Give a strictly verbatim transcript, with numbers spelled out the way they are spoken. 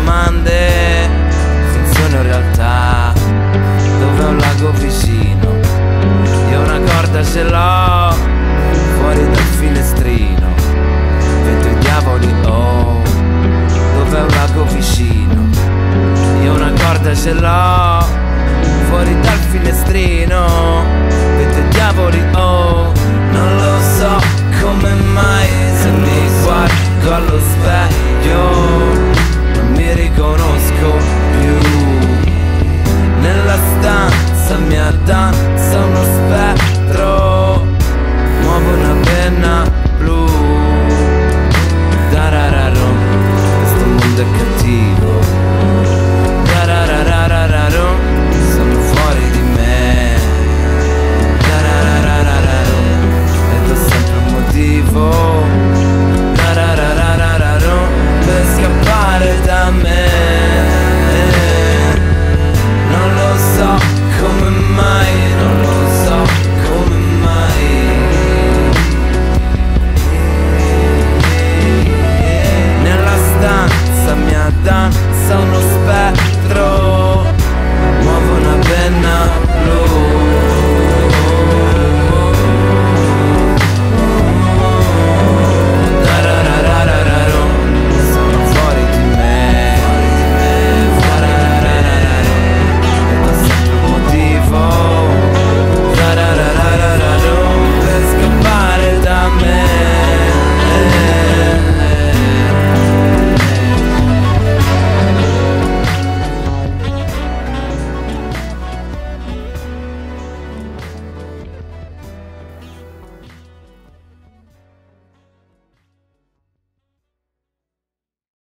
domande, finzione o realtà. Dov'è un lago vicino? Io una corda ce l'ho fuori dal finestrino. Vedo i diavoli, oh. Dov'è un lago vicino? Io una corda ce l'ho fuori dal finestrino. Vedo i diavoli, oh. Non lo so come mai, se mi guardo allo specchio non mi riconosco più. Nella stanza mia danza